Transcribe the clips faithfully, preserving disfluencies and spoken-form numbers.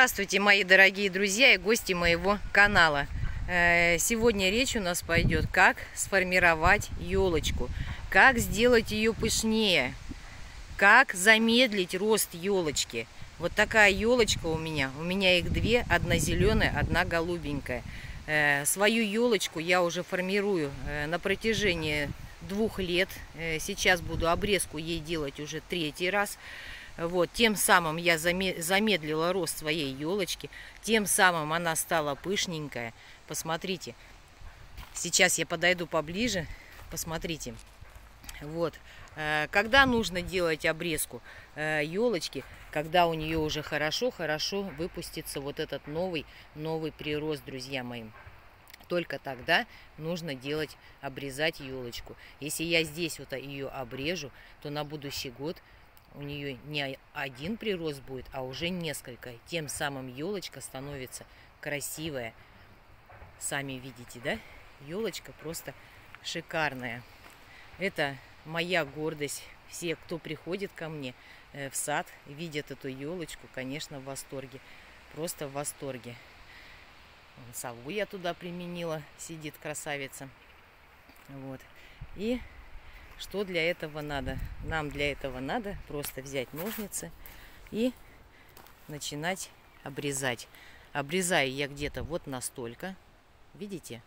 Здравствуйте, мои дорогие друзья и гости моего канала. Сегодня речь у нас пойдет, как сформировать елочку, как сделать ее пышнее, как замедлить рост елочки. Вот такая елочка у меня. У меня их две, одна зеленая, одна голубенькая. Свою елочку я уже формирую на протяжении двух лет. Сейчас буду обрезку ей делать уже третий раз. Вот, тем самым я замедлила рост своей елочки, тем самым она стала пышненькая. Посмотрите, сейчас я подойду поближе, посмотрите. Вот, когда нужно делать обрезку елочки, когда у нее уже хорошо-хорошо выпустится вот этот новый, новый прирост, друзья мои. Только тогда нужно делать, обрезать елочку. Если я здесь вот ее обрежу, то на будущий год у нее не один прирост будет, а уже несколько. Тем самым елочка становится красивая. Сами видите, да? Елочка просто шикарная. Это моя гордость. Все, кто приходит ко мне в сад, видят эту елочку, конечно, в восторге. Просто в восторге. Сову я туда применила, сидит красавица. Вот. И что для этого надо? Нам для этого надо просто взять ножницы и начинать обрезать. Обрезаю я где-то вот настолько. Видите?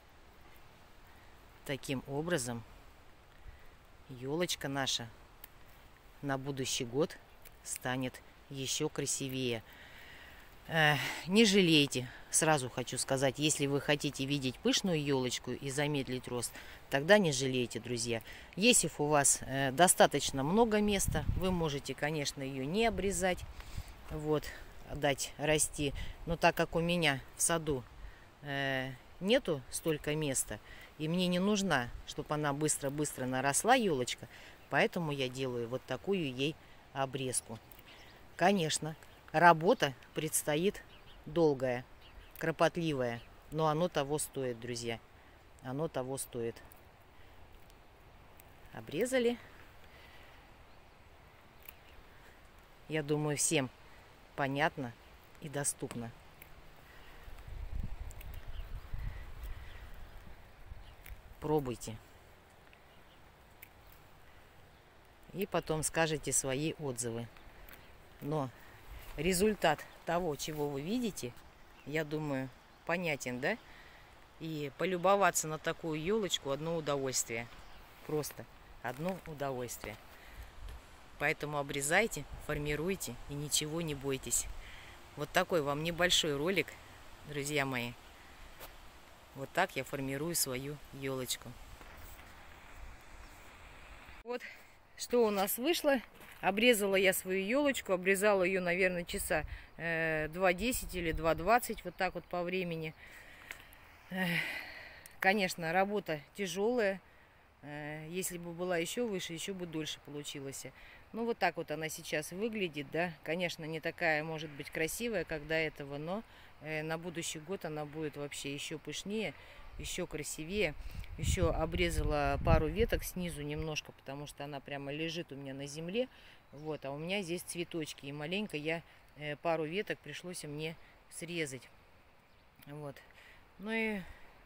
Таким образом елочка наша на будущий год станет еще красивее. Не жалейте, сразу хочу сказать, если вы хотите видеть пышную елочку и замедлить рост, тогда не жалейте, друзья. Если у вас достаточно много места, вы можете, конечно, ее не обрезать, вот, дать расти. Но так как у меня в саду нету столько места, и мне не нужна, чтобы она быстро-быстро наросла, елочка, поэтому я делаю вот такую ей обрезку. Конечно, работа предстоит долгая, кропотливая, но оно того стоит, друзья. Оно того стоит. Обрезали. Я думаю, всем понятно и доступно. Пробуйте. И потом скажете свои отзывы. Но результат того, чего вы видите, я думаю, понятен, да? И полюбоваться на такую елочку одно удовольствие. Просто одно удовольствие. Поэтому обрезайте, формируйте и ничего не бойтесь. Вот такой вам небольшой ролик, друзья мои. Вот так я формирую свою елочку. Вот что у нас вышло. Обрезала я свою елочку, обрезала ее, наверное, часа два десять или два двадцать, вот так вот по времени. Конечно, работа тяжелая. Если бы была еще выше, еще бы дольше получилось. Ну, вот так вот она сейчас выглядит, да. Конечно, не такая, может быть, красивая, как до этого, но на будущий год она будет вообще еще пышнее, еще красивее. Еще обрезала пару веток снизу немножко, потому что она прямо лежит у меня на земле. Вот, а у меня здесь цветочки. И маленько я пару веток пришлось мне срезать. Вот. Ну и,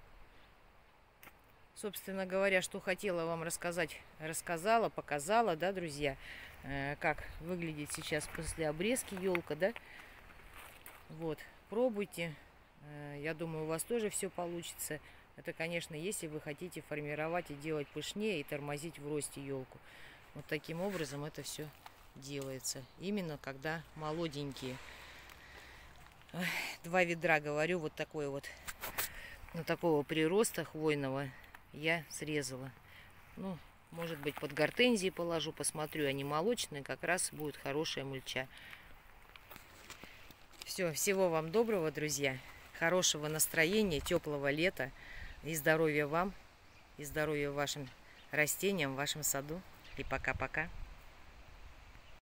собственно говоря, что хотела вам рассказать, рассказала, показала, да, друзья, как выглядит сейчас после обрезки елка, да. Вот, пробуйте. Я думаю, у вас тоже все получится. Это, конечно, если вы хотите формировать и делать пышнее и тормозить в росте елку. Вот таким образом это все делается. Именно когда молоденькие. Два ведра, говорю, вот такой вот, ну, такого прироста хвойного я срезала. Ну, может быть, под гортензии положу, посмотрю, они молочные, как раз будет хорошая мульча. Все, всего вам доброго, друзья. Хорошего настроения, теплого лета. И здоровья вам, и здоровья вашим растениям, в вашем саду. И пока-пока.